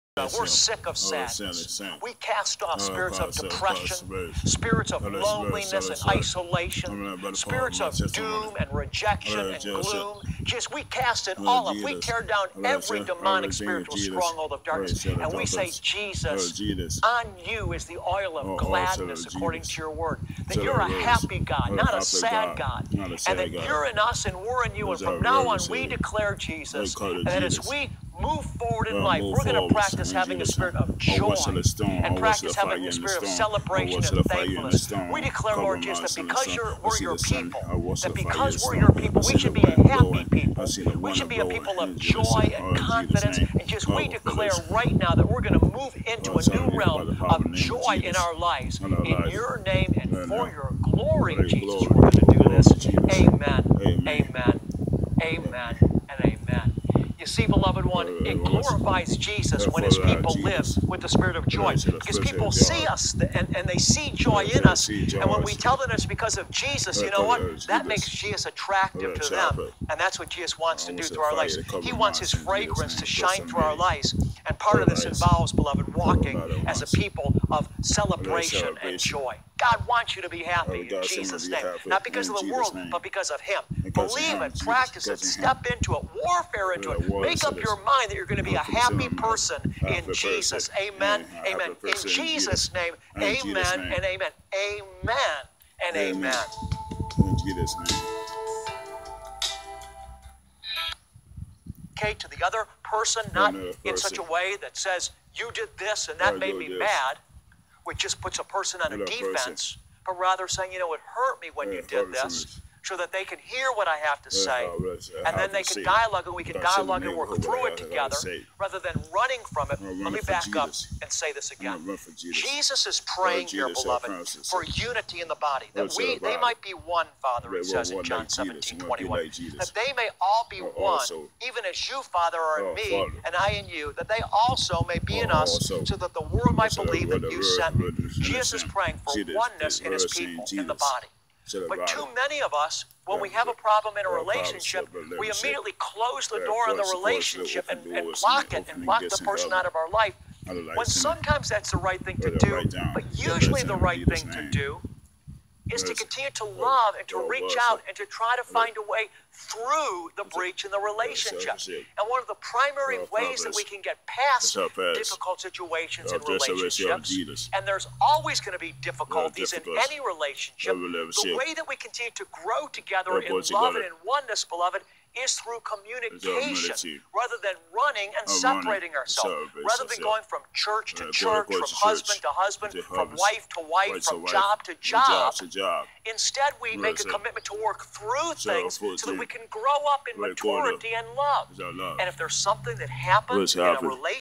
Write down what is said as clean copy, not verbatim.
We're sick of sadness. We cast off spirits of depression, spirits of loneliness and isolation, spirits of doom and rejection and gloom. Just we cast it all up. We tear down every demonic spiritual stronghold of darkness, and we say, Jesus, on you is the oil of gladness according to your word. That you're a happy God, not a sad God, and that you're in us and we're in you. And from now on, we declare, Jesus, and that as we move forward in life, we're going to practice having a spirit of joy and practice having a spirit of celebration and thankfulness. We declare, Lord Jesus, that because we're your people, that because we're your people, we should be a happy people. We should be a people of joy and confidence. And just we declare right now that we're going to move into a new realm of joy in our lives. In your name and for your glory, Jesus, we're going to do this. Amen. Amen. Amen. And amen. You see, beloved one, it glorifies Jesus when his people live with the spirit of joy. Because people see us and they see joy in us. And when we tell them it's because of Jesus, you know what? That makes Jesus attractive to them. And that's what Jesus wants to do through our lives. He wants his fragrance to shine through our lives. And part of this involves, beloved, walking as a people of celebration and joy. God wants you to be happy in Jesus' name. Not because of the world, but because of him. Believe it, practice it, step into it, warfare into it. Make up your mind that you're going to be a happy person in Jesus. Amen. Amen. In Jesus' name, amen and amen. Amen and amen. In Jesus' name. Okay, to the other person, not in such a way that says, you did this and that made me mad, which just puts a person on a defense, but rather saying, you know, it hurt me when you did this, so that they can hear what I have to say, and then they can dialogue, and we can dialogue and work through it together, rather than running from it. Let me back up and say this again. Jesus is praying here, beloved, for unity in the body, that they might be one, Father, it says in John 17:21, that they may all be one, even as you, Father, are in me, and I in you, that they also may be in us, so that the world might believe that you sent me. Jesus is praying for oneness in his people, in the body. But too many of us, when we have a problem in a relationship, we immediately close the door on the relationship and block it and block the person out of our life. When sometimes that's the right thing to do, but usually the right thing to do is to continue to love and to reach out and to try to find a way through the breach in the relationship. And one of the primary ways that we can get past difficult situations in relationships, and there's always going to be difficulties in any relationship, the way that we continue to grow together in love and in oneness, beloved, is through communication, rather than running and separating ourselves, rather than going from church to church, from husband to husband, from wife to wife, from job to job. Instead, we make a commitment to work through things so that we can grow up in maturity and love. And if there's something that happens in a relationship,